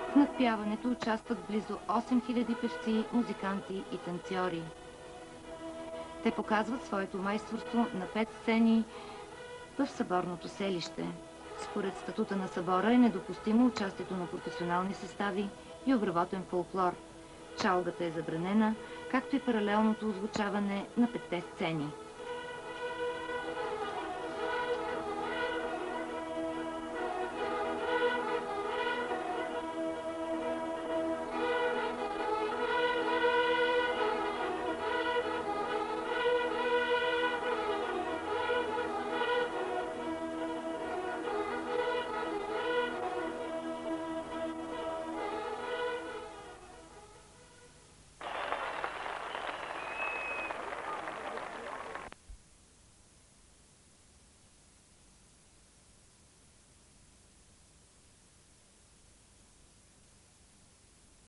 В надпяването участват близо 8000 певци, музиканти и танцори. Те показват своето майсторство на 5 сцени в съборното селище. Според статута на събора е недопустимо участието на професионални състави и обработен фолклор. Чалгата е забранена, както и паралелното озвучаване на 5 сцени.